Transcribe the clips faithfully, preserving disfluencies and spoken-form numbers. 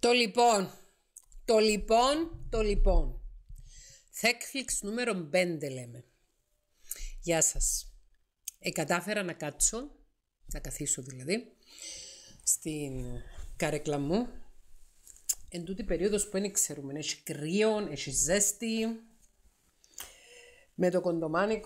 Το λοιπόν, το λοιπόν, το λοιπόν. Netflix νούμερο πέντε λέμε. Γεια σας. Ε, κατάφερα να κάτσω, να καθίσω δηλαδή, στην καρέκλα μου. Εν τούτη περίοδος που δεν ξέρουμε, έχει κρύο, έχει ζέστη, με το κοντομάνικο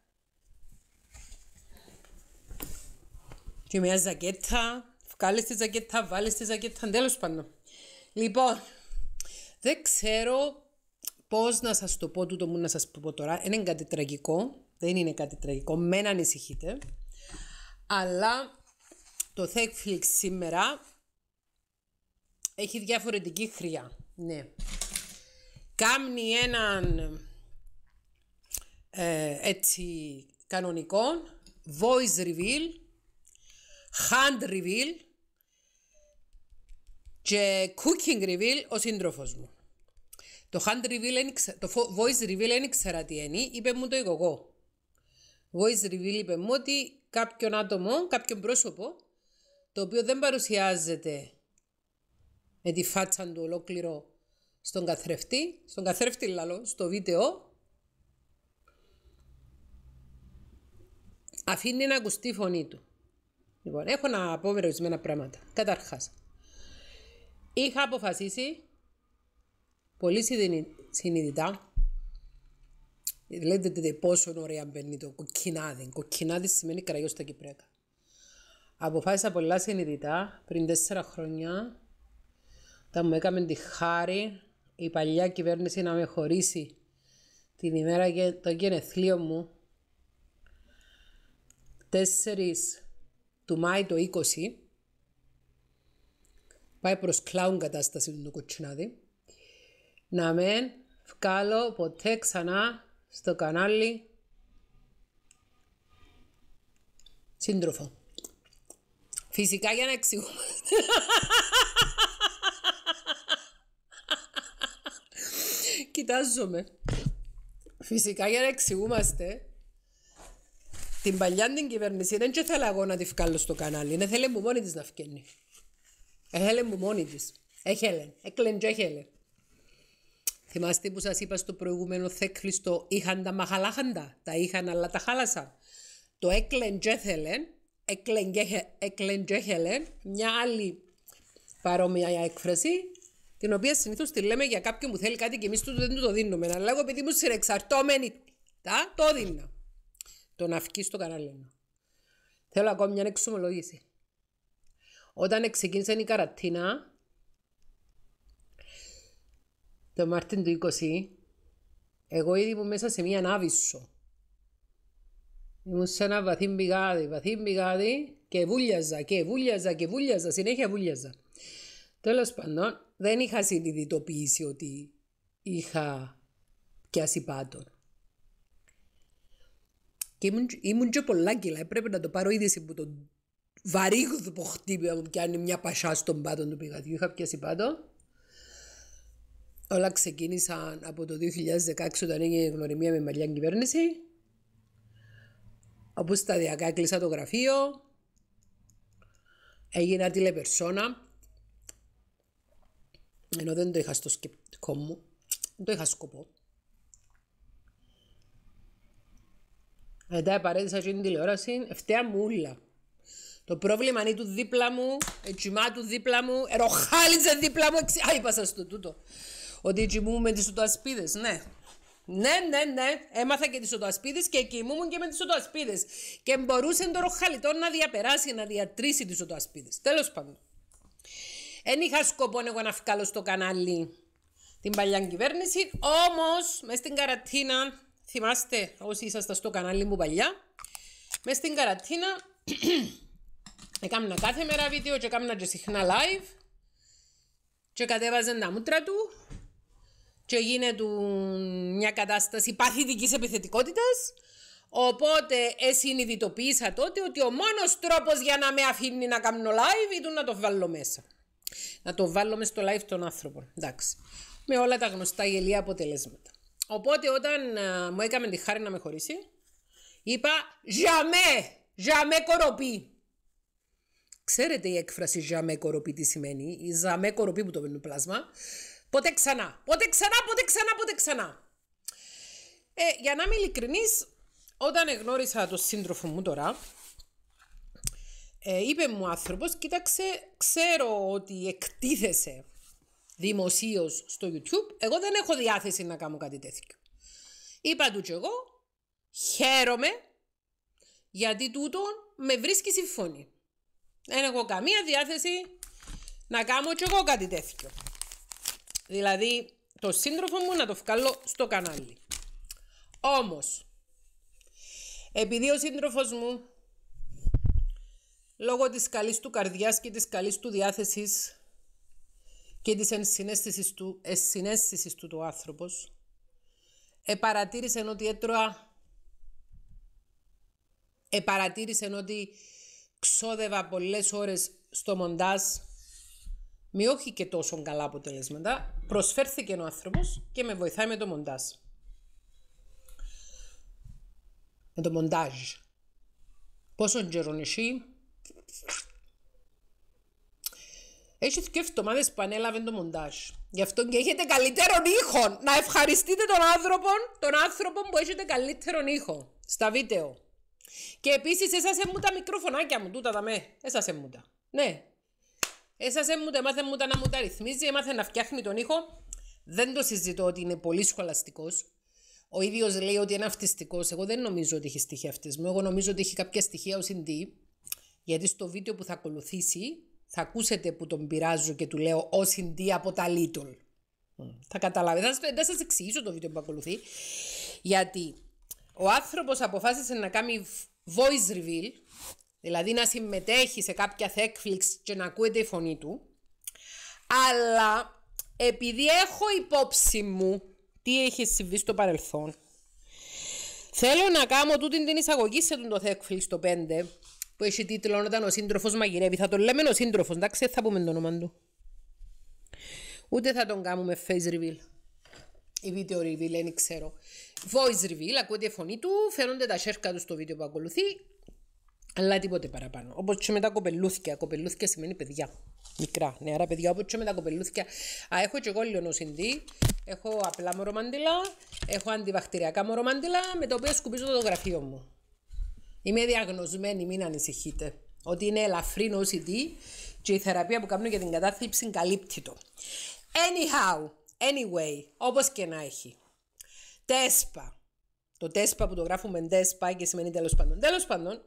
και μια ζακέτα. Βγάλεις τη ζακέτα, βάλεις τη ζακέτα, τέλος πάντων. Λοιπόν, δεν ξέρω πώς να σας το πω τούτο μου να σας πω τώρα. Είναι κάτι τραγικό, δεν είναι κάτι τραγικό, μεν ανησυχείτε. Αλλά το Netflix σήμερα έχει διαφορετική χρειά. Ναι. Κάμνει έναν ε, έτσι κανονικό voice reveal, hand reveal και cooking reveal ο σύντροφος μου. Το hand reveal, το voice reveal δεν ήξερα τι είναι, είπε μου το εγώ. Voice reveal είπε μου ότι κάποιον άτομο, κάποιον πρόσωπο, το οποίο δεν παρουσιάζεται με τη φάτσα του ολόκληρο στον καθρέφτη, στον καθρέφτη λαλό, στο βίντεο, αφήνει να ακουστεί η φωνή του. Λοιπόν, έχω να πω ορισμένα πράγματα. Καταρχάς, είχα αποφασίσει πολύ συνειδητά, λέτε πόσο ωραία μπαίνει το κοκκινάδι. Κοκκινάδι σημαίνει κραγιό στα κυπρέκα. Αποφάσισα πολλά συνειδητά πριν τέσσερα χρόνια, όταν μου έκαμε τη χάρη η παλιά κυβέρνηση να με χωρίσει την ημέρα και το γενεθλίο μου, τέσσερις του Μάη το είκοσι, πάει προς κλάουν κατάσταση του κοτσινάδι, να μην βγάλω ποτέ ξανά στο κανάλι σύντροφο. Φυσικά για να εξηγούμαστε. Κοιτάζομαι. Φυσικά για να εξηγούμαστε, την παλιά την κυβέρνηση δεν και θέλω εγώ να τη βγάλω στο κανάλι. Είναι θέλε μου μόνη της να φκένει. Έχελε μου μόνη της. Έχελε. Έκλεν και έχελε. Θυμάστε που σας είπα στο προηγούμενο θέκλιστο είχαν τα μαχαλάχαντα. Τα είχαν αλλά τα χάλασαν. Το έκλεν και θέλεν, έκλεν και έχελε, μια άλλη παρόμοια έκφραση, την οποία συνήθως τη λέμε για κάποιον που θέλει κάτι και εμείς του δεν του το δίνουμε. Αλλά εγώ επειδή μου συνεξαρτώμενοι, τα, το δίνω. Το να βγει στο κανάλι. Θέλω ακόμη μια εξομολόγηση. Όταν ξεκίνησε η καρατίνα, το Μάρτιν του είκοσι, εγώ ήδη ήμουν μέσα σε μια ανάβησο. Ήμουν σε ένα βαθύ πηγάδι, βαθύ πηγάδι και βούλιαζα και βούλιαζα και βούλιαζα, συνέχεια βούλιαζα. Τέλος πάντων, δεν είχα συνειδητοποιήσει ότι είχα πιάσει πάτων. Και ήμουν, ήμουν και πολλά κιλά, έπρεπε να το πάρω είδηση που το βαρύγδο που χτύπημα μου πιάνει μια πασιά στον πάτο του πηγαδιού. Είχα πιάσει πάτο. Όλα ξεκίνησαν από το δύο χιλιάδες δεκαέξι όταν έγινε η γνωριμία με μαλλιά κυβέρνηση. Όπου σταδιακά έκλεισα το γραφείο. Έγινα τηλεπερσόνα. Ενώ δεν το είχα στο σκεπτικό μου. Δεν το είχα σκοπό. Μετά επαρέτησα και την τηλεόραση, ευταία μου ούλα. Το πρόβλημα είναι του δίπλα μου, ετσιμά του δίπλα μου, εροχάλιζε δίπλα μου, εξι... Α, είπα σας το τούτο. Ότι κοιμούμουν με τις οτοασπίδες, ναι. Ναι, ναι, ναι, έμαθα και τις οτοασπίδες και κοιμούμουν και με τις οτοασπίδες. Και μπορούσε το ροχαλιτό να διαπεράσει, να διατρήσει τις οτοασπίδες. Τέλος πάντων. Εν είχα σκοπό εγώ να βγάλω στο κανάλι την παλιά κυβέρνηση, όμως μες στην καρατίνα. Θυμάστε όσοι ήσασταν στο κανάλι μου παλιά, μες στην καρατίνα έκανα κάθε μέρα βίντεο και έκανα και συχνά live και κατέβαζαν τα μούτρα του και γίνεται μια κατάσταση παθητικής επιθετικότητας, οπότε συνειδητοποίησα τότε ότι ο μόνος τρόπος για να με αφήνει να κάνω live ήταν να το βάλω μέσα. Να το βάλω μες στο live των άνθρωπων, εντάξει, με όλα τα γνωστά γελία αποτελέσματα. Οπότε όταν uh, μου έκαμε τη χάρη να με χωρίσει, είπα «Jamais, jamais κοροπή». Ξέρετε η έκφραση «ζαμέ κοροπή» τι σημαίνει, η «ζαμέ κοροπή» που το παίρνει πλάσμα. Ποτέ ξανά, ποτέ ξανά, ποτέ ξανά, ποτέ ξανά. Ε, για να είμαι ειλικρινής, όταν εγνώρισα τον σύντροφο μου τώρα, ε, είπε μου ο άνθρωπος, κοίταξε, ξέρω ότι εκτίθεσαι δημοσίως στο YouTube, εγώ δεν έχω διάθεση να κάνω κάτι τέτοιο. Είπα του κι εγώ, χαίρομαι, γιατί τούτο με βρίσκει συμφωνή. Δεν έχω καμία διάθεση να κάνω κι εγώ κάτι τέτοιο. Δηλαδή, το σύντροφο μου να το βγάλω στο κανάλι. Όμως, επειδή ο σύντροφος μου, λόγω της καλής του καρδιάς και της καλής του διάθεσης και της ενσυναίσθησης του, ενσυναίσθησης του το άνθρωπος, επαρατήρησε ότι έτρωα, επαρατήρησε ότι ξόδευα πολλές ώρες στο μοντάζ με όχι και τόσο καλά αποτελέσματα, προσφέρθηκε ο άνθρωπος και με βοηθάει με το μοντάζ. Με το μοντάζ. Πόσο καιρό εσύ? Έχει δύο εβδομάδες που ανέλαβε το μοντάζ. Γι' αυτό και έχετε καλύτερον ήχο. Να ευχαριστείτε τον άνθρωπο, τον άνθρωπο που έχετε καλύτερον ήχο στα βίντεο. Και επίσης έσασε μου τα μικροφωνάκια μου, τούτα τα με. Έσασε μου τα. Ναι. Έσασε μου τα, έμαθε μου τα να μου τα ρυθμίζει, έμαθε να φτιάχνει τον ήχο. Δεν το συζητώ ότι είναι πολύ σχολαστικός. Ο ίδιος λέει ότι είναι αυτιστικός. Εγώ δεν νομίζω ότι έχει στοιχεία αυτισμού. Εγώ νομίζω ότι έχει κάποια στοιχεία ο σι ντι. Γιατί στο βίντεο που θα ακολουθήσει θα ακούσετε που τον πειράζω και του λέω ο σι ντι από τα Little. Mm. Θα καταλάβετε. Θα, θα σας εξηγήσω το βίντεο που ακολουθεί. Γιατί ο άνθρωπος αποφάσισε να κάνει voice reveal, δηλαδή να συμμετέχει σε κάποια Netflix και να ακούεται η φωνή του, αλλά επειδή έχω υπόψη μου τι έχει συμβεί στο παρελθόν, θέλω να κάνω τούτη την εισαγωγή σε το Netflix το πέντε, που έχει τίτλο «Όταν ο σύντροφος μαγειρεύει». Θα τον λέμε ο σύντροφος, εντάξει, δεν θα πούμε το όνομα του. Ούτε θα τον κάνουμε face reveal ή video reveal, δεν ξέρω. Voice reveal, ακούτε η φωνή του, φαίνονται τα σέρκα του στο βίντεο που ακολουθεί, αλλά τίποτε παραπάνω. Όπως και με τα κοπελούθια. Κοπελούθια σημαίνει παιδιά. Μικρά, νεαρά παιδιά, όπως και με τα κοπελούθια. Α, έχω και εγώ λιονοσυντή. Έχω απλά μορομάντιλα. Έχω αντιβακτηριακά μορομάντιλα με τα οποία σκουπίζω το γραφείο μου. Είμαι διαγνωσμένη, μην ανησυχείτε. Ότι είναι ελαφρύ ο σι ντι και η θεραπεία που κάνω για την κατάθλιψη καλύπτει το. Anyhow, anyway, όπως και να έχει. Τέσπα. Το τέσπα που το γράφουμε τέσπα και σημαίνει τέλος πάντων. Τέλος πάντων,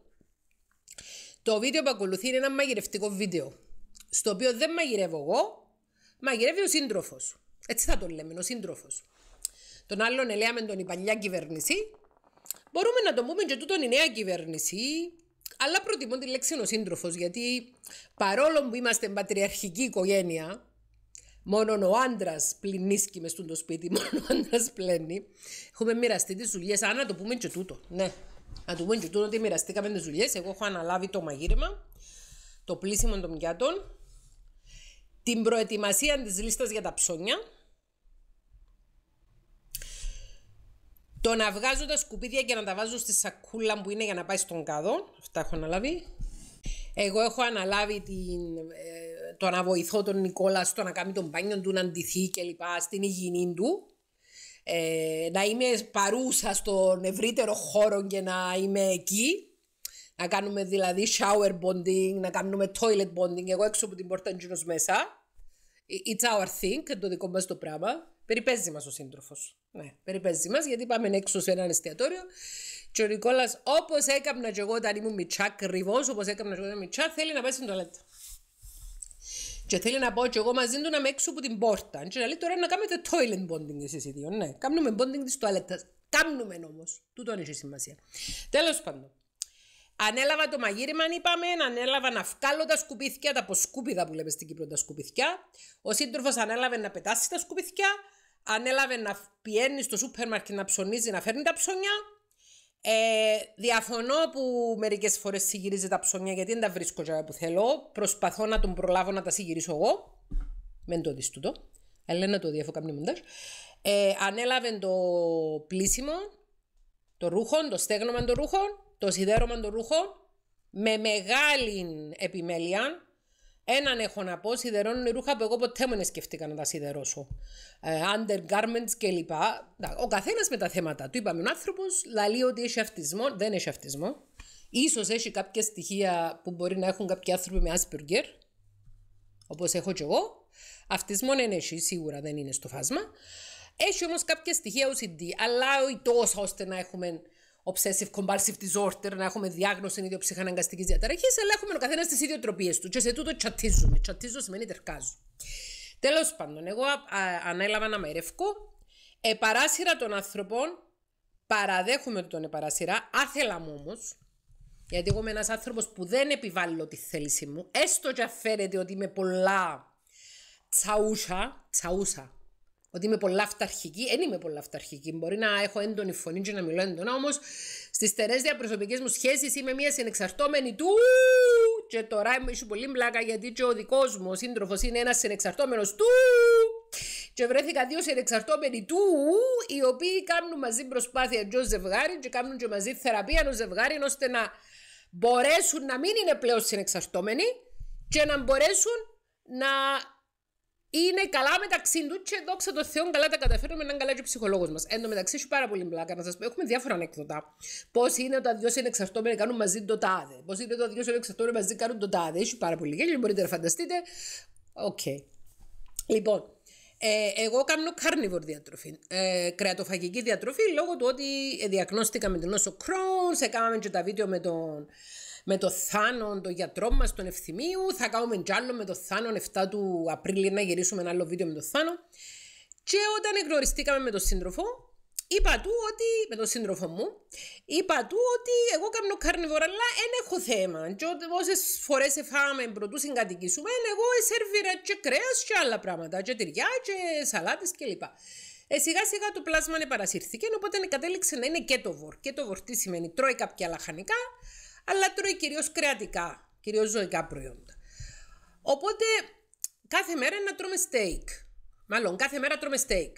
το βίντεο που ακολουθεί είναι ένα μαγειρευτικό βίντεο. Στο οποίο δεν μαγειρεύω εγώ, μαγειρεύει ο σύντροφος. Έτσι θα το λέμε, ο σύντροφος. Τον άλλον ελέαμε τον η παλιά κυβέρνηση. Μπορούμε να το πούμε και τούτον η νέα κυβέρνηση, αλλά προτιμώ τη λέξη ο σύντροφος, γιατί παρόλο που είμαστε πατριαρχική οικογένεια, μόνο ο άντρας πλυνίσκει μες στο σπίτι, μόνο ο άντρας πλένει, έχουμε μοιραστεί τις δουλειές. Α, να το πούμε και τούτο. Ναι, να το πούμε και τούτο ότι μοιραστήκαμε τις δουλειές. Εγώ έχω αναλάβει το μαγείρεμα, το πλύσιμο των πιάτων, την προετοιμασία της λίστας για τα ψώνια, το να βγάζω τα σκουπίδια και να τα βάζω στη σακούλα που είναι για να πάει στον κάδο. Αυτά έχω αναλάβει. Εγώ έχω αναλάβει την, ε, το να βοηθώ τον Νικόλα στο να κάνει τον μπάνιο του, να ντυθεί και λοιπά στην υγιεινή του. Ε, να είμαι παρούσα στον ευρύτερο χώρο και να είμαι εκεί. Να κάνουμε δηλαδή shower bonding, να κάνουμε toilet bonding. Εγώ έξω από την πόρτα γύρω μέσα. It's our thing, το δικό μας το πράγμα. Περιπέζει μας ο σύντροφος. Ναι, περιπέζει μας γιατί πάμε έξω σε ένα εστιατόριο και ο Νικόλας, όπως έκανα και εγώ όταν ήμουν μητσά, ακριβώς όπως έκανα και εγώ όταν ήμουν μητσά, θέλει να πάει στην τουαλέτα. Και θέλει να πάω και εγώ μαζί του να είμαι έξω από την πόρτα. Και λέει τώρα να κάνετε toilet bonding εσείς οι δύο. Ναι, κάνουμε bonding της τουαλέτας. Κάνουμε όμως. Τούτο έχει σημασία. Τέλος πάντων. Ανέλαβα το μαγείρεμα, είπαμε, ανέλαβα να βγάλω τα σκουπίθια, τα αποσκούπιδα που λέμε στην Κύπρο τα σκουπίθια. Ο σύντροφος ανέλαβε να πετάσει τα σκουπίθια, ανέλαβε να πηγαίνει στο σούπερ μάρκετ να ψωνίζει, να φέρνει τα ψώνια. Ε, διαφωνώ που μερικές φορές συγυρίζει τα ψώνια γιατί δεν τα βρίσκω για που θέλω. Προσπαθώ να τον προλάβω να τα συγυρίσω εγώ. Μεν το δεις τούτο. Αλλά να το δει αφού κάνει μοντάζ. Ε, ανέλαβε το πλύσιμο, το ρούχο, το στέγνομα των ρούχων, το σιδέρωμα των ρούχων. με μεγάλη επιμέλεια. Έναν έχω να πω, σιδερώνουν ρούχα που εγώ ποτέ μου δεν σκεφτήκα να τα σιδερώσω. Ε, undergarments κλπ. Ο καθένας με τα θέματα του. Είπαμε, ο άνθρωπος λέει ότι έχει αυτισμό, δεν έχει αυτισμό. Ίσως έχει κάποια στοιχεία που μπορεί να έχουν κάποιοι άνθρωποι με Asperger, όπως έχω κι εγώ. Αυτισμό δεν έχει, σίγουρα δεν είναι στο φάσμα. Έχει όμως κάποια στοιχεία ο σι ντι, αλλά όχι τόσο ώστε να έχουμε obsessive compulsive disorder, να έχουμε διάγνωση ιδιοψυχαναγκαστικής διαταραχής, αλλά έχουμε ο καθένας τις ιδιοτροπίες του. Και σε τούτο τσατίζουμε. Τσατίζω σημαίνει τερκάζω. Τέλος πάντων, εγώ α, α, ανέλαβα να μαϊρεύκω. Επαράσυρα των άνθρωπων, παραδέχομαι ότι τον επαράσυρα, άθελα μου όμως, γιατί εγώ είμαι ένας άνθρωπος που δεν επιβάλλω τη θέληση μου, έστω και αφαίρεται ότι είμαι πολλά τσαούσα, τσαούσα. Ότι είμαι πολλά αυταρχική, δεν είμαι πολλά αυταρχική. Μπορεί να έχω έντονη φωνή και να μιλώ έντονα, όμως στις στερές διαπροσωπικές μου σχέσεις είμαι μια συνεξαρτώμενη του. Και τώρα είμαι πολύ μπλάκα γιατί και ο δικός μου ο σύντροφος είναι ένας συνεξαρτώμενος του. Και βρέθηκα δύο συνεξαρτώμενοι του, οι οποίοι κάνουν μαζί προσπάθεια και ως ζευγάρι και κάνουν και μαζί θεραπεία ως ζευγάρι, ώστε να μπορέσουν να μην είναι πλέον συνεξαρτώμενοι και να μπορέσουν να είναι καλά μεταξύ του και δόξα τω Θεώ καλά τα καταφέρουμε να είναι καλά και ο ψυχολόγος μας. Εν τω μεταξύ έχει πάρα πολύ μπλάκα να σας πω. Έχουμε διάφορα ανέκδοτα. Πώς είναι τα δυο συνεξαρτώμενοι κάνουν μαζί το τάδε. Πώς είναι τα δυο συνεξαρτώμενοι μαζί κάνουν το τάδε. Έχει πάρα πολύ γέλιο, μπορείτε να φανταστείτε. Οκ. Okay. Λοιπόν, ε, εγώ κάνω carnivore διατροφή. Ε, κρεατοφαγική διατροφή λόγω του ότι διαγνώστηκα με την νόσο Crohn's. Έκαναμε και τα βίντεο με τον. Με το Θάνο, τον γιατρό μας, τον Ευθυμίου. Θα κάνουμε κι άλλο με το Θάνο, εφτά του Απρίλη να γυρίσουμε ένα άλλο βίντεο με το Θάνο. Και όταν γνωριστήκαμε με τον σύντροφο, είπα του ότι, με τον σύντροφο μου, είπα του ότι εγώ κάνω carnivore, αλλά δεν έχω θέμα. Και όσες φορές εφάμε πρωτού συγκατοικήσουμε, εγώ σερβίρα και κρέας και άλλα πράγματα, και τυριά και σαλάτες κλπ. Ε, σιγά σιγά το πλάσμα παρασύρθηκε, οπότε κατέληξε να είναι ketovore. Ketovore τι σημαίνει, τρώει κάποια λαχανικά, αλλά τρώει κυρίως κρεατικά, κυρίως ζωικά προϊόντα. Οπότε κάθε μέρα να τρώμε steak. Μάλλον κάθε μέρα τρώμε steak.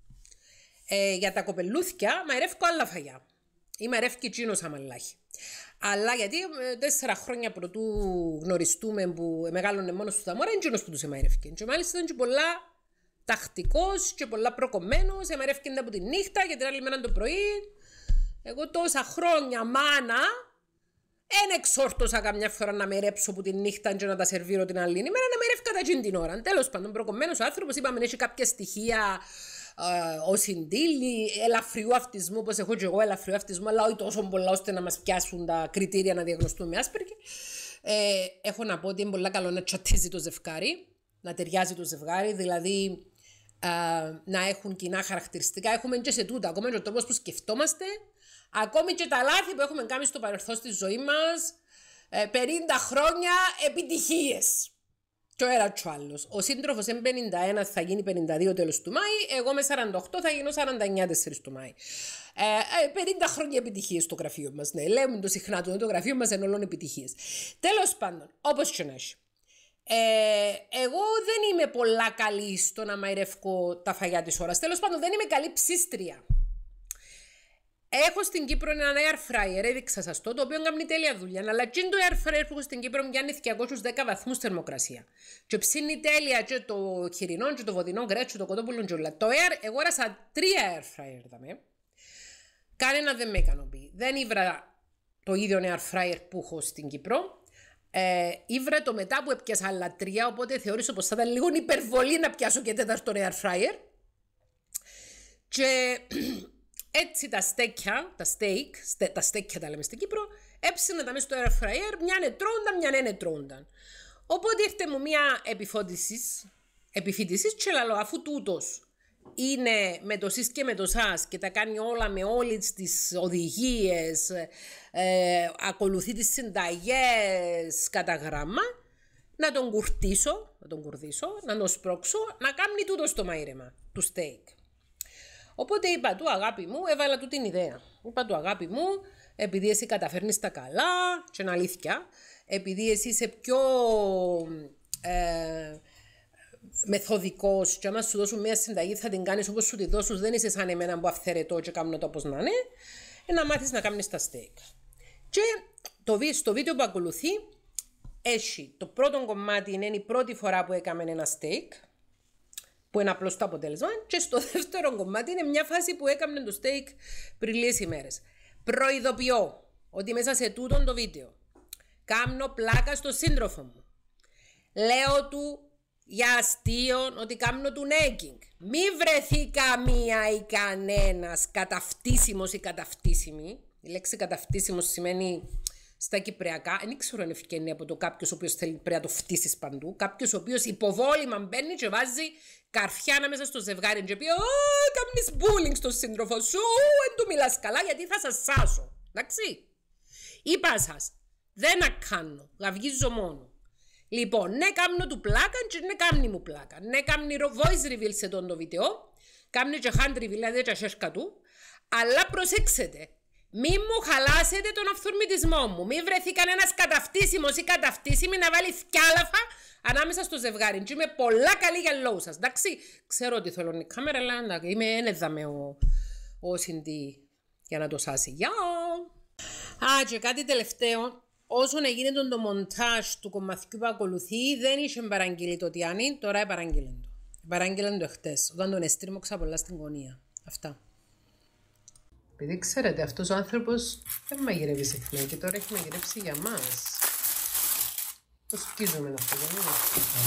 Ε, για τα κοπελούθια μαερεύκω άλλα φαγιά. Ή μαερεύκει τσίνος αμαλάχη. Αλλά γιατί ε, τέσσερα χρόνια πρωτού γνωριστούμε που μεγάλωνε μόνος του τα μόρα, είναι τσίνος που τους εμαερεύκει. Και μάλιστα ήταν και πολλά τακτικός και πολλά προκομμένος. Εμαερεύκει από τη νύχτα και την άλλη μέρα το πρωί. Εγώ τόσα χρόνια μάνα. Εν εξόρτωσα καμιά φορά να μερέψω που τη νύχτα και να τα σερβίρω την άλλη ημέρα, να μερεύκα τα εκείνη την ώρα. Τέλος πάντων, προκομμένος ο άνθρωπος, είπαμε, έχει κάποια στοιχεία ε, ο συντήλη, ελαφριού αυτισμού, όπως έχω και εγώ ελαφριού αυτισμού, αλλά όχι τόσο πολλά ώστε να μας πιάσουν τα κριτήρια να διαγνωστούμε Asperger. Ε, έχω να πω ότι είναι πολύ καλό να τσατίζει το ζευγάρι, να ταιριάζει το ζευγάρι, δηλαδή ε, να έχουν κοινά χαρακτηριστικά. Έχουμε και σε τούτα, ακόμα και ο τρόπος που σκεφτόμαστε. Ακόμη και τα λάθη που έχουμε κάνει στο παρελθόν στη ζωή μας, πενήντα χρόνια επιτυχίες. Και ο ένα και ο άλλος. Ο σύντροφος είναι πενήντα ένα, θα γίνει πενήντα δύο τέλος του Μάη, εγώ με σαράντα οκτώ θα γίνω σαράντα εννιά τέσσερις του Μάη. Ε, πενήντα χρόνια επιτυχίες στο γραφείο μας. Ναι, λέμε το συχνά του, το γραφείο μας είναι όλων επιτυχίες. Τέλος πάντων, όπως και να έχει. Ε, εγώ δεν είμαι πολλά καλή στο να μαϊρεύω τα φαγιά της ώρας. Τέλος πάντων, δεν είμαι καλή ψίστρια. Έχω στην Κύπρο ένα air fryer, έδειξα σας το, το οποίο κάνει τέλεια δουλειά. Αλλά και το air fryer που έχω στην Κύπρο πιάνει διακόσιους δέκα βαθμούς θερμοκρασία. Και ψήνει τέλεια και το χοιρινό, και το βοδινό κρέας, και το κοτόπουλο και όλα. Το air, εγώ έρασα τρία air fryer, δαμε. Κανένα δεν με ικανοποιεί. Δεν ήβρα το ίδιο air fryer που έχω στην Κύπρο. Ε, ήβρα το μετά που έπιασα άλλα τρία, οπότε θεώρησα πως θα ήταν λίγο υπερβολή να πιάσω και τέταρτο air fryer. Και έτσι τα στέκια, τα steak, στε, τα στέκια τα λέμε στην Κύπρο, έψηνα τα μέσα στο air fryer, μια είναι τρώνταν, μια είναι τρώνταν. Οπότε ήρθε μου μια επιφώτισης, επιφύτησης και λέω, αφού τούτος είναι με το σεις και με το σας και τα κάνει όλα με όλες τις οδηγίες, ε, ακολουθεί τις συνταγές κατά γράμμα, να τον κουρτίσω, να τον κουρδίσω, να τον σπρώξω, να κάνει τούτο στο μαΐρεμα του steak. Οπότε είπα του, αγάπη μου, έβαλα του την ιδέα. Είπα του, αγάπη μου, επειδή εσύ καταφέρνεις τα καλά, και είναι αλήθεια, επειδή εσύ είσαι πιο ε, μεθοδικός και άμα σου δώσουν μια συνταγή θα την κάνεις όπως σου τη δώσουν, δεν είσαι σαν εμένα που αυθαιρετώ και κάνω το όπως να είναι, να μάθεις να κάνεις τα στέικ. Και το, στο βίντεο που ακολουθεί, έχει το πρώτο κομμάτι, είναι η πρώτη φορά που έκαμε ένα steak, που είναι απλώς το αποτέλεσμα, και στο δεύτερο κομμάτι είναι μια φάση που έκαμε το steak πριν λίγες ημέρες. Προειδοποιώ ότι μέσα σε τούτο το βίντεο κάνω πλάκα στο σύντροφο μου. Λέω του για αστείο ότι κάνω του νέκινγκ. Μη βρεθεί καμία ή κανένας καταυτίσιμος ή καταυτίσιμη. Η λέξη καταυτίσιμος σημαίνει στα κυπριακά, δεν ξέρω αν ευκαινεί από το κάποιος ο οποίος θέλει πρέπει να το φτύσεις παντού. Κάποιος ο οποίος υποβόλυμα μπαίνει και βάζει καρφιά ανάμεσα στο ζευγάρι και πει «Ω, κάνεις bullying στον σύντροφο σου, δεν του μιλάς καλά γιατί θα σας σάσω». Εντάξει. Είπα σας, δεν να κάνω, γαυγίζω μόνο. Λοιπόν, ναι κάνω του πλάκα και ναι κάνει μου πλάκα. Ναι κάνει voice reveal σε τον το βίντεο, κάνει και hand reveal, δηλαδή και σέρκα του, αλλά προσέξτε. Μη μου χαλάσετε τον αυθορμητισμό μου. Μη βρεθεί κανένας καταυτίσιμος ή καταυτίσιμη να βάλει θκιάλαφα ανάμεσα στο ζευγάρι. Και είμαι πολλά καλή για λόγους σας. Εντάξει, ξέρω ότι θέλω η κάμερα, αλλά είμαι ένεδα με ο, ο Σιντή για να το σάσει. Γεια! Α, και κάτι τελευταίο. Όσον έγινε τον το μοντάζ του κομματιού που ακολουθεί, δεν είχε παραγγείλει το Τιάνι, τώρα παραγγείλε το. Παραγγείλε το χτες, όταν τον εστρίμωξα πολλά στην γωνία. Αυτά. Επειδή ξέρετε, αυτός ο άνθρωπος δεν μαγειρεύει συχνά και τώρα έχει μαγειρεύσει για μας. Το σκίζουμε αυτό, δεν είναι?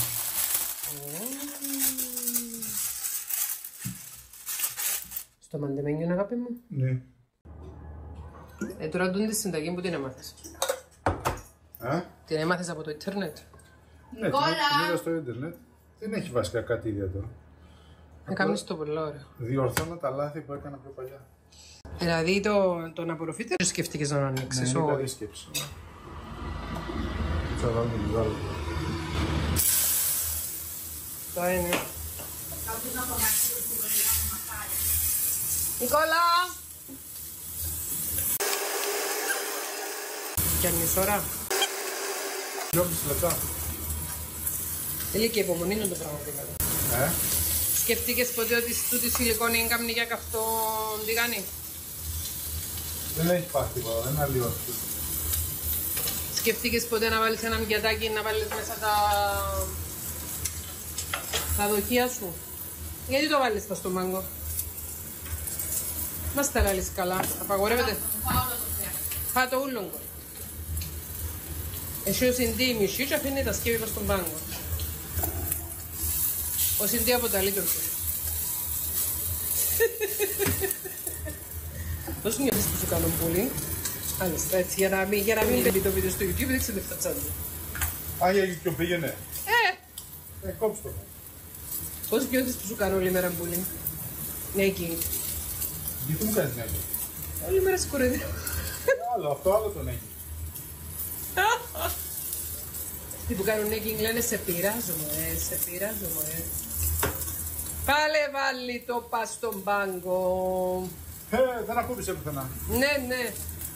Στο μαντεμένιο, αγάπη μου. Ναι. Ε, τώρα τον τη συνταγή που την έμαθες. Α? Την έμαθες από το ίντερνετ. Ναι, την είδα στο ίντερνετ. Δεν έχει βασικά κάτι ιδιαίτερο. Να κάνεις το πολύ ωραίο. Διορθώνω τα λάθη που έκανα πιο παλιά. Δηλαδή το, τον απορροφείτε δεν σκέφτηκες να ανοίξεις? Ναι, είναι καλή σκέψη. Θα βάλουμε λίγο άλλο. Το είναι. Νικόλα! Πιάνεις ώρα. δυόμιση λεπτά. Θέλει και υπομονή είναι το πράγμα δηλαδή. Ε? Σκεφτήκες ποτέ ότι τούτη σιλικόνη είναι κάμνη για καυτό τηγάνι? Δεν έχει πάθει τίποτα, δεν είναι αλλιώς. Σκεφτήκες ποτέ να βάλεις ένα μοιατάκι να βάλεις μέσα τα... τα δοχεία σου? Γιατί το βάλεις στο μάγκο? Μας τα λάλεις καλά, απαγορεύεται. Φά το ούλογκο. Εσύ ο Σιντή μισή και αφήνει τα σκεύη προς τον πάγκο. Ο Σιντή αποταλεί το σου. Πώς νιώθεις που σου κάνω bullying? Άλλωστε έτσι, για να μην, για να μην μπαίνει το βίντεο στο YouTube, δείξε με αυτά τσάντα. Α, για YouTube πήγαινε. Ε! Ε, κόψε το. Πώς νιώθεις που σου κάνω όλη μέρα bullying? Ναι, εκεί. Γιατί μου κάνεις νέκη? Όλη μέρα συγχωρείτε. Άλλο, αυτό άλλο τον έχει. Τι που κάνουν εκεί λένε σε πειράζω ε, σε πειράζω ε. Πάλε βάλει το πας στον πάγκο. Ε, δεν ακούμπησε πουθενά. Ναι, ναι.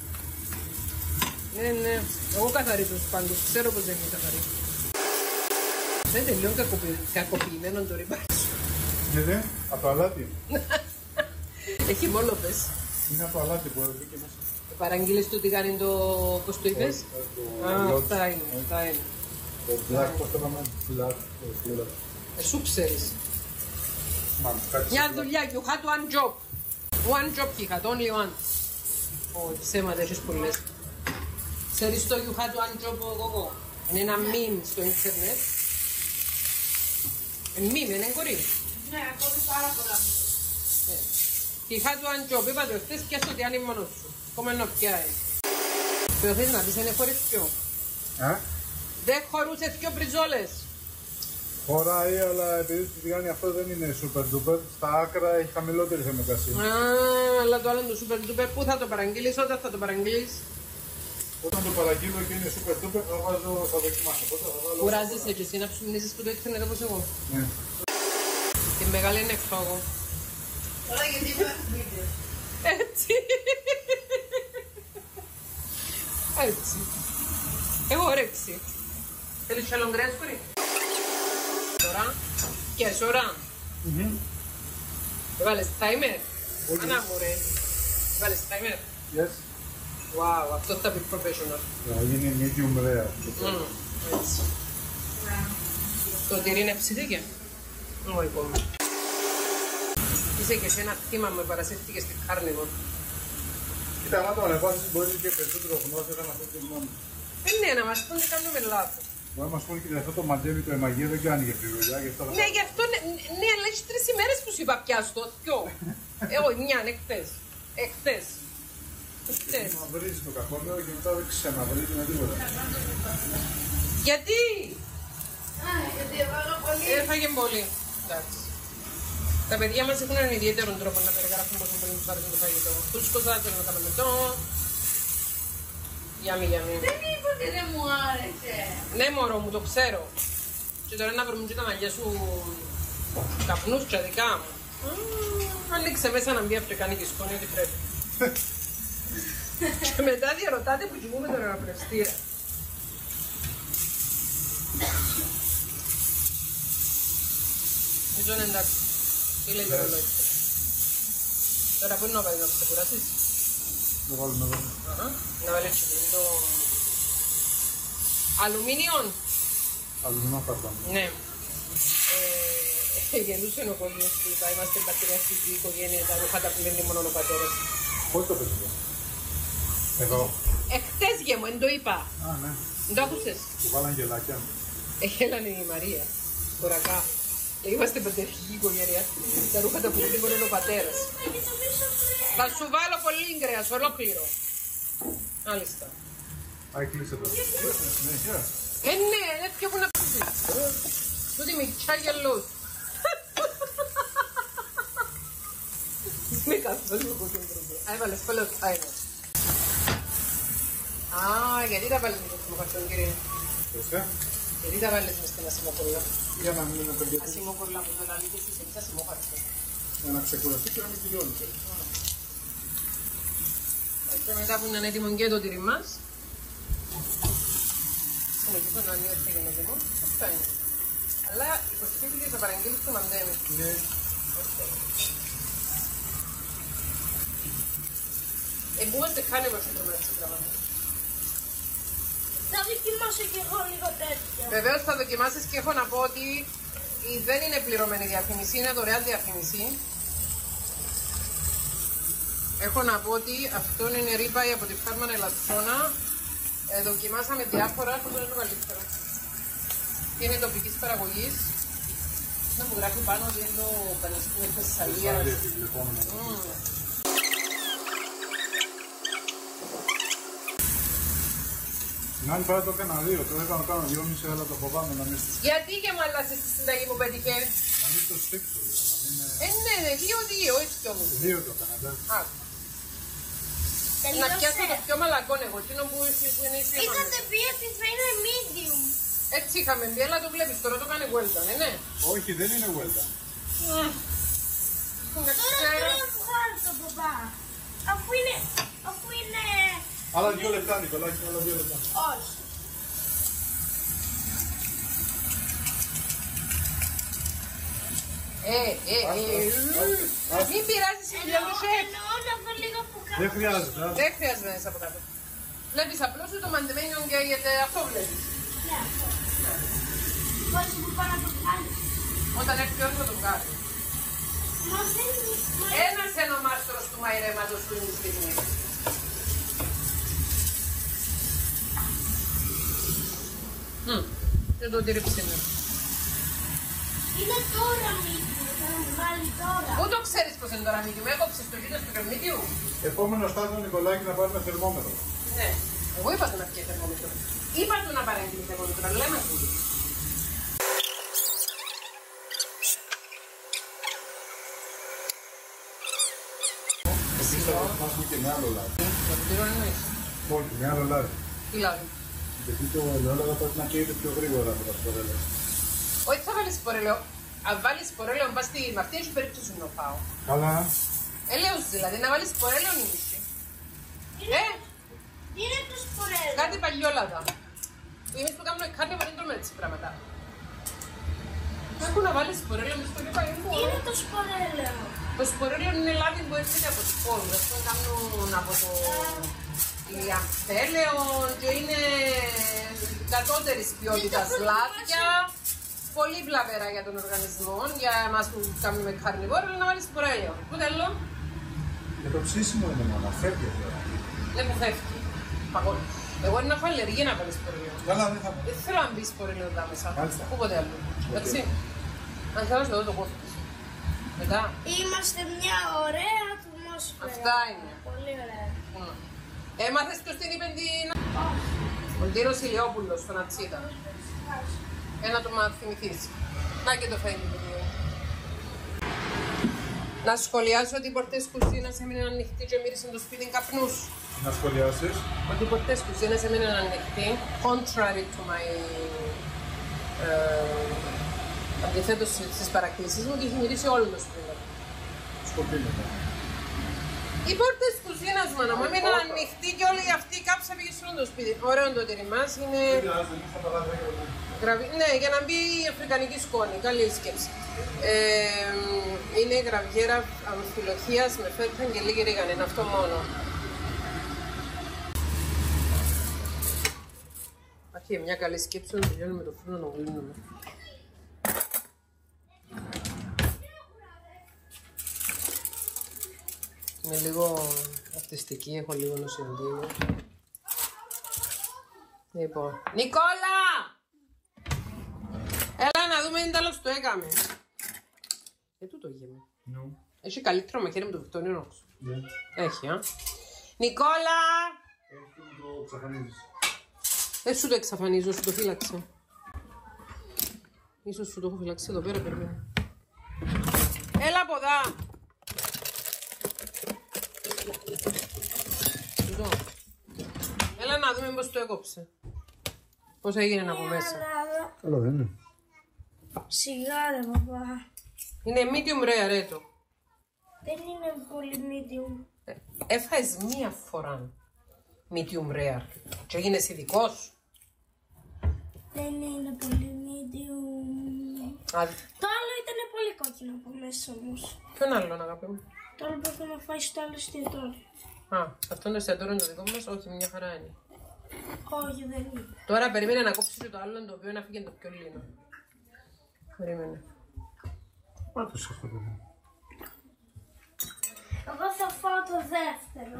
Ναι, ναι. Εγώ καθαρίζω τους πάγκους, ξέρω πως δεν είναι καθαρή. Δεν είναι λίγο κακοποιη... κακοποιημένο το ριμπάρι σου. Γιατί, από το αλάτι. Έχει μόνο πες. Είναι από το αλάτι που μπήκε μέσα. Παραγγείλεις το τι κάνει το... πώς το είπες? Α, αυτά είναι, αυτά είναι. Το black, πώς το λέμε, black, black. Εσύ ξέρεις. Μια δουλειά, you had one job. One job he had, only one. Όχι, ψέματα έχεις πολλές. Ξέρεις το you had one job εγώ? Είναι ένα meme στο ίντερνετ. Είναι meme, είναι κορί. Ναι, ακούω πάρα πολλά. He had one job, είπα το εχθές και στο Τιάνι μόνος σου. Κόμμενο πιάει. Το θες να πεις, είναι χωρίς πιο. Α? Δεν χωρούσε δυο πριζόλες. Χωράει, αλλά επειδή τη κάνει αυτό δεν είναι super duper, στα άκρα έχει χαμηλότερη θερμοκρασία. Α, αλλά το άλλο είναι το super duper. Πού θα το παραγγείλεις, όταν θα το παραγγείλεις? Όταν το παραγγείλω και είναι super duper, θα βάζω, θα δοκιμάσω. Πότε θα βάλω... Κουράζεσαι και εσύ να ψουμνίζεις που το έχεις νερό όπως εγώ. Ναι. Τη μεγάλη είναι εξόγω. Τώρα γιατί είμαι βίντεο. Έτσι. Έτσι. Έχω όρεξη. Θέλεις κι άλλον κρέας, κορί? Τώρα. Και ώρα. Βάλες timer. Ανά μου ρε. Βάλες timer. Yes. Wow, αυτό θα πει professional. Θα γίνει medium rare. Mm, έτσι. Το τυρί είναι ψηθήκε. Όχι ακόμα. Είσαι και σε ένα θύμα με παρασύρθηκε στη Carnivore. Κοίτα, άμα το ανεβάσεις μπορεί και περισσότερο γνώση να μας πει μόνο. Ε, ναι, να μας πούνε κάνουμε λάθος. Μπορεί να μας πούνε και αυτό το μαντέμι το εμαγείο δεν κάνει για πληρολιά. Ναι, γι' αυτό, ναι, ναι, αλλά έχει τρεις ημέρες που σου είπα πιάσω το, ποιο. Ε, όχι, μια, εχθές. Εχθές. Εχθές. Να βρίζει το κακό λέω και μετά δεν ξαναβρίζει με τίποτα. Γιατί? Α, γιατί έβαλα πολύ. Έφαγε πολύ. Εντάξει. Τα παιδιά μας έχουν έναν ιδιαίτερο τρόπο να περιγράφουν πόσο πολύ τους άρεσε το φαγητό. Τους σκοτάζουν να κάνουμε το. Γιάμι, γιάμι. Δεν είπα ότι δεν μου άρεσε. Ναι, μωρό μου, το ξέρω. Και τώρα να βρούμε και τα μαλλιά σου καπνούς και δικά μου. Μμμ, Ανοίξε μέσα να μπει αφρικανική σκόνη ό,τι πρέπει. Και μετά διαρωτάτε που κοιμούμε τον αναπνευστήρα. Νομίζω είναι εντάξει. Τι λέει το ρολόι. Τώρα πού είναι να πάει να ξεκουράσεις. Το βάλουμε εδώ. Αχα. Να βάλεις και το αλουμίνιον. Αλουμινό φάρταμε. Ναι. Ε, γελούσε ο κόσμος που είπα, είμαστε πατριαστική οικογένεια, τα ρούχα τα πλένει μόνο ο πατέρας. Πώς το πες εδώ. Εδώ. Εχθές γε μου, εν το είπα. Α, ναι. Δεν το άκουσες. Του βάλαν γελάκια. Έχελανε η Μαρία, κορακά. Λέει, είμαστε πατριαρχική οικογένεια, τα ρούχα τα πλένει μόνο ο πατέρας. Θα σου βάλω πολύ γκρέας, ολόκληρο. Μάλιστα. Άι, κλείσε το. Συνέχεια. Ε, ναι, είναι πιο που να πεις. Τούτη μικρά γελούς. Με καθόλου από τον τρόπο. Α, έβαλες πέλος άινος. Α, γιατί τα βάλεις με το σιμοκαρσόν, κύριε. Εσύ. Γιατί τα βάλεις μες στην ασημοκολλά. Για να μην είναι παιδί. Ασημοκολλά που το λαλείτε εσείς, εμείς ασημοκαρσόν. Για να ξεκουραστεί και να μην τελειώνει. Και μετά που είναι έτοιμο και το τυρί μας. Συνεχίζω να νιώθει και με τιμό. Αυτά είναι. Αλλά υποσχέθηκε θα παραγγείλεις το μαντέμι. Ναι. Ε, μπορείτε κάνει πως το τρώμε έτσι πράγμα. Θα δοκιμάσω κι εγώ λίγο τέτοιο. Βεβαίως θα δοκιμάσεις και έχω να πω ότι η δεν είναι πληρωμένη διαφήμιση, είναι δωρεάν διαφήμιση. Έχω να πω ότι αυτό είναι ρίπαη από τη φάρμα Ελατσόνα. Ε, δοκιμάσαμε διάφορα, αυτό είναι το καλύτερο. Και είναι τοπικής παραγωγής. Να μου γράφει πάνω ότι είναι το Πανεπιστήμιο της Θεσσαλίας. Την άλλη φορά το έκανα δύο, τώρα έκανα κάνω δυόμιση, αλλά το φοβάμαι να μην στο στήξω. Γιατί και μου αλλάσεις τη συνταγή που πέτυχε. Να μην στο στήξω, να μην Ε, ναι, ναι, δύο-δύο, όχι πιο μου. Δύο το έκανα, εντάξει. Α, να πιάσω το πιο μαλακό εγώ, εκείνο που που είναι ίσιο. Είχατε πει ότι θα είναι medium. Έτσι είχαμε πει, αλλά το βλέπεις τώρα το κάνει Well done, ε, ναι. Όχι, δεν είναι well done. Δεν Τώρα ξέρω. θέλω να βγάλω τον παπά. Αφού είναι... Αφού είναι... Άλλα δύο λεπτά, Νικολάκη, άλλα δύο λεπτά. Όχι. Ε, ε, ε, μην πειράζεις η δουλειά του σεφ. Εννοώ να δω λίγο που κάτω. Δεν χρειάζεται. α. Δεν χρειάζεται να είσαι από κάτω. Βλέπεις απλώς ότι το μαντεμένιο καίγεται, αυτό βλέπεις. Ναι, αυτό. Πώς μου πάω να το βγάλω. Όταν έρθει η ώρα θα το βγάλει. Μα δεν είναι... Ένας είναι ο μάστορας του μαϊρέματος του είναι η στιγμή. Μμμ, και το τυρί ψήνει. Είναι τώρα medium. Θα μου βγάλει τώρα. Πού το ξέρεις πως είναι το ραμίκι μου, έκοψες το γύρο του κρεμμύδιου. Επόμενο στάδιο, Νικολάκη, να πάρουμε θερμόμετρο. Ναι, εγώ είπα του να πιει θερμόμετρο. Είπα του να παραγγείλει θερμόμετρο, αλλά λέμε του. Επίσης θα δοκιμάσουμε και με άλλο λάδι. Το τυρό εννοείς. Όχι, με άλλο λάδι. Τι λάδι. Γιατί το ελαιόλαδο πρέπει να καίγεται πιο γρήγορα από τα σπορέλα. Όχι θα βάλεις σπορέλαιο. Αν βάλεις σπορέλαιο, πας στη... με αυτή έχει περίπτωση να πάω. Καλά. Έλεος δηλαδή, να βάλεις σπορέλαιο νύχι. Ε, Είναι το σπορέλο. κάτι παλιόλαδα. Εμείς που κάνουμε κάτι δεν τρώμε έτσι πράγματα. Άκου να βάλεις σπορέλαιο μες στο κεφάλι μου. Είναι το σπορέλο. Το σπορέλαιο είναι λάδι που έρχεται από τις πόλεις. Αυτό κάνουν από το... λιαχτέλεον και είναι κατώτερης ποιότητας λάδια. Πολύ βλαβερά για τον οργανισμό, για εμάς που κάνουμε καρνιβόρο, αλλά να βάλεις σπορέλαιο. Πού θέλω? Με το ψήσιμο είναι μόνο, φεύγει αυτό. Δεν μου φεύγει. Παγώνει. Εγώ είναι να έχω αλλεργία να βάλεις σπορέλαιο. Καλά, δεν θα πω. Δεν θέλω να μπει σπορέλαιο εδώ μέσα. Μάλιστα. Πούποτε άλλο. Εντάξει. Αν θέλω να σου δω το κόφι. Μετά. Είμαστε μια ωραία ατμόσφαιρα. Αυτά είναι. Πολύ ωραία. Έμαθες ποιος την είπε την... Ο Τύρος Ηλιόπουλος στον Ατσίτα. Ένα το μάθει θυμηθείς. Να και το φαίνει. Να σχολιάσω ότι οι πορτές κουζίνας έμειναν ανοιχτοί και μύρισαν το σπίτι καπνούς. Να σχολιάσεις. Ότι οι πορτές κουζίνας έμειναν ανοιχτοί, contrary to my... Ε, αντιθέτως στις παρακλήσεις μου και έχει μυρίσει όλο το σπίτι. Σκοπίνεται. Οι πόρτες κουζίνας μάνα μου έμειναν ανοιχτοί και όλοι αυτοί κάψα πήγε σε όλο το σπίτι. Ωραίο το τυρί μας είναι... Γραβι... Ναι, για να μπει η αφρικανική σκόνη. Καλή σκέψη. Ε, είναι γραβιέρα αμφιλοχίας με φέτα και λίγη ρίγανη. Είναι αυτό μόνο. Αχι, μια καλή σκέψη να τελειώνουμε το φούρνο να γλύνουμε. Είμαι λίγο αυτιστική, έχω λίγο νοσηλευτικό. Λοιπόν, Νικόλα! Έλα να δούμε τι τέλος το έκαμε. Ε, τούτο γέμαι. No. Έχει καλύτερο μαχαίρι με το Βικτόριο Νόξ. Yeah. Έχει, α. Νικόλα! Έχει μου το εξαφανίζεις. Δεν σου το εξαφανίζω, σου το φύλαξε. Ίσως σου το έχω φυλάξει εδώ πέρα, περιμένω. Έλα από εδώ! Εδώ. Έλα να δούμε πώς το έκοψε. Πώς έγινε από μέσα. Καλό δεν είναι. Σιγά ρε παπά. Είναι medium rare ρε το. Δεν είναι πολύ medium. Ε, Έφαγες μία φορά medium rare και έγινες ειδικός. Δεν είναι πολύ medium. Α, Το άλλο ήταν πολύ κόκκινο από μέσα όμως. ποιον άλλον αγάπη μου. Το άλλο πρέπει να φάει στο άλλο εστιατόριο. Α, αυτό είναι το εστιατόριο το δικό μας, όχι μια χαρά είναι. Όχι, δεν είναι. Τώρα περίμενε να κόψεις και το άλλο το οποίο να φύγει το πιο λίνο. Περίμενε. Πάτως αυτό παιδί. Εγώ θα φάω το δεύτερο.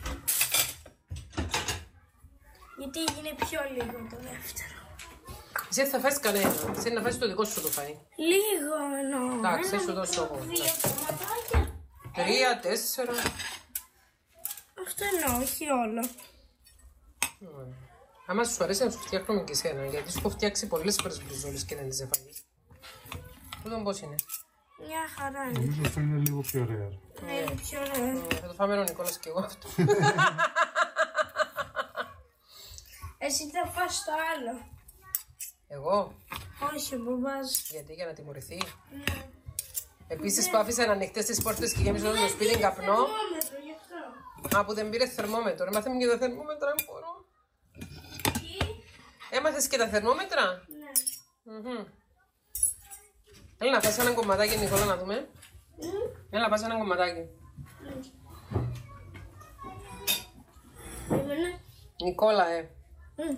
Γιατί έγινε πιο λίγο το δεύτερο. Εσύ θα φας κανένα, εσύ να φας το δικό σου το φάει. Λίγο εννοώ. Εντάξει, Ένα σου δώσω μικρό, εγώ. Δύο κομματάκια. Τρία, τέσσερα. Αυτό εννοώ, όχι όλο. Άμα σου αρέσει να σου φτιάχνουμε και εσένα, γιατί σου έχω φτιάξει πολλές φορές μπριζόλες και δεν τις έφαγες. Τούτον πώς είναι. Μια χαρά είναι. Νομίζω αυτό είναι λίγο πιο ωραία. Ναι, είναι πιο ωραία. Ε, Θα το φάμε ο Νικόλας και εγώ αυτό. Εσύ θα φας το άλλο. Εγώ, Όχι, ο μπαμπάς. γιατί για να τιμωρηθεί. Ναι. Επίσης που άφησαν ανοιχτές τις πόρτες και γέμισε όλο το σπίτι καπνό. Θερμόμετρο, γι' αυτό. Α, που δεν πήρε θερμόμετρο. Έμαθε μου και τα θερμόμετρα, δεν μπορώ. Τι? Έμαθες και τα θερμόμετρα. Ναι. Μμμ. Έλα να φας ένα κομματάκι, Νικόλα, να δούμε. Έλα, πας ένα κομματάκι. Περίμενε. Νικόλα, ε. Μμ.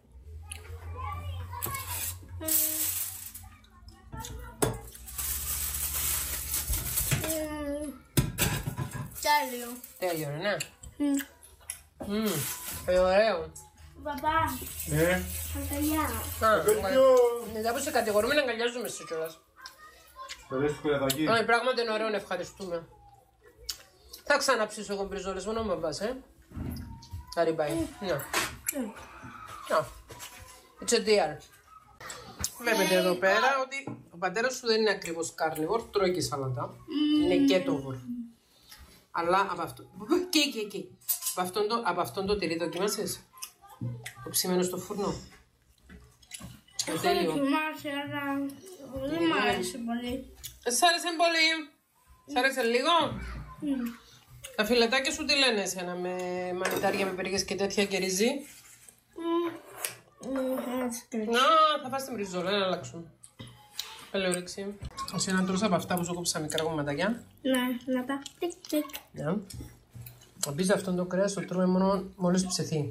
Μμ. Τέλειο. Τέλειο, ναι. Μμ. Μμμ. Ε, ωραίο. Μπαμπά, Ε, αγκαλιά. Α, μετά που σε κατηγορούμε να αγκαλιάζουμε σου κιόλας. περάσει το πειρατάκι. Α, πράγματι είναι ωραίο, να ευχαριστούμε. Θα ξαναψήσω εγώ μπριζόλες, μόνο με πας, ε. Αριμπάει. Ναι. Ναι. It's a deal. Βλέπετε εδώ πέρα ότι ο πατέρας σου δεν είναι ακριβώς carnivore, τρώει και σαλάτα. Είναι ketovore. Αλλά από αυτό. Εκεί, εκεί, εκεί. Από αυτόν το, από αυτόν το τυρί δοκιμάσες. Το ψημένο στο φούρνο. Ε, Έχω τέλειο. δοκιμάσει, αλλά δεν μου άρεσε πολύ. Ε, Σ' άρεσε πολύ. Σ' άρεσε λίγο. Μμ. Τα φιλετάκια σου τι λένε εσένα με μανιτάρια, με περίγες και τέτοια και ρύζι. Μμ. Μμ, έτσι και έτσι. Να, θα φας την μπριζόλα, να αλλάξουν. Καλή όρεξη. Εσύ να τρως από αυτά που σου κόψα μικρά κομματάκια. Ναι, να τα τικ τικ. Ναι. Επίσης αυτό το κρέας το τρώμε μόνο μόλις ψηθεί.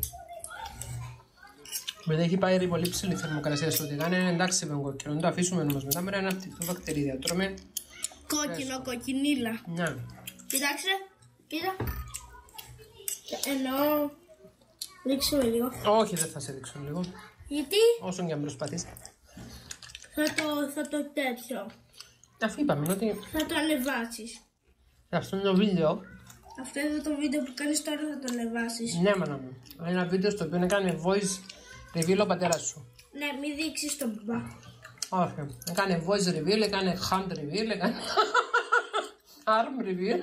Μετά έχει πάει πολύ ψηλή θερμοκρασία στο τηγάνι, είναι εντάξει με κόκκινο. Να το αφήσουμε όμως μετά μέρα να αναπτυχθούν βακτερίδια. Τρώμε... Κόκκινο, κοκκινίλα. Ναι. Κοιτάξτε, κοίτα. Εννοώ... Ρίξουμε λίγο. Όχι, δεν θα σε δείξω λίγο. Γιατί? Όσο και αν προσπαθείς. Θα το, θα το τέτοιο. Αφού είπαμε ότι Θα το ανεβάσεις. αυτό είναι το βίντεο. Αυτό είναι το βίντεο που κάνεις τώρα, θα το ανεβάσεις. Ναι, μάνα μου. Ένα βίντεο στο οποίο έκανε voice reveal ο πατέρας σου. Ναι, μην δείξεις τον μπαμπά. Όχι. Έκανε voice reveal, έκανε hand reveal, έκανε arm reveal.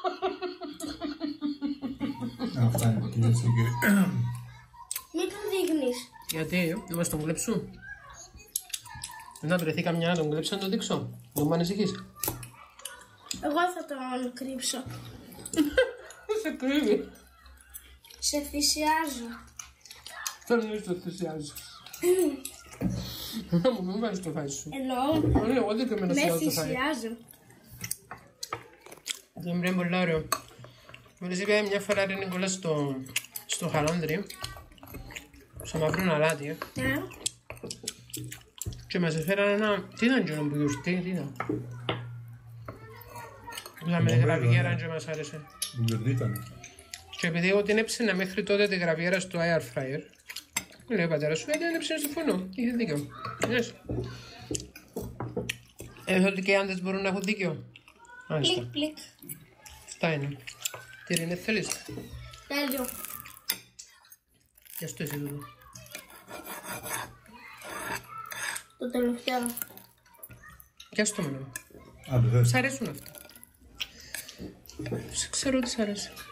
Αυτά είναι κυρίες και κύριοι. Μην τον δείχνεις. Γιατί, δεν μας τον κλέψουν. Να βρεθεί καμιά να τον κλέψει να τον δείξω. Δεν μου ανησυχείς. Εγώ θα τον κρύψω. Σε κρύβει. Σε θυσιάζω. Θέλω να στο θυσιάζω. Να μου μην βάλεις το φάι σου. Εννοώ. Όχι, εγώ δεν κρυμμένα Με θυσιάζω το φάι. θυσιάζω. Δεν πρέπει πολύ ωραίο. Μόλις είπε μια φορά ρε Νικόλα στο, στο Χαλάνδρι, στο μαύρο αλάτι, Ναι. και μας έφεραν ένα... Τι ήταν και που γιορτή, τι ήταν. Είχαμε τη γραβιέρα και μας άρεσε. Γιορτή ήταν. Και επειδή εγώ την έψηνα μέχρι τότε τη γραβιέρα στο air fryer, μου λέει ο πατέρας σου, γιατί την έψηνα στο φούρνο. Είχε δίκιο. Yes. Ε, ότι και οι άντρες μπορούν να έχουν δίκιο. Μάλιστα. Πλικ, πλικ. Αυτά είναι. Τι είναι, θέλεις. Τέλειο. Γι' αυτό εσύ τούτο. Το τελευταίο. Κι ας το μόνο. Άντε, θες. Σ' αρέσουν αυτά. Σε ξέρω ότι σ' αρέσει.